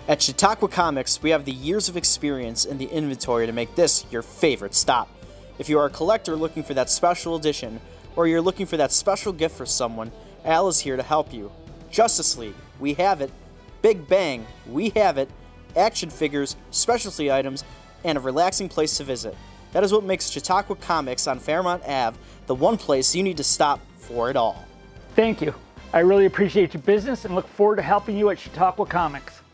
At Chautauqua Comics, we have the years of experience in the inventory to make this your favorite stop. If you are a collector looking for that special edition, or you're looking for that special gift for someone, Al is here to help you. Justice League, we have it. Big Bang, we have it. Action figures, specialty items, and a relaxing place to visit. That is what makes Chautauqua Comics on Fairmont Ave the one place you need to stop for it all. Thank you. I really appreciate your business and look forward to helping you at Chautauqua Comics.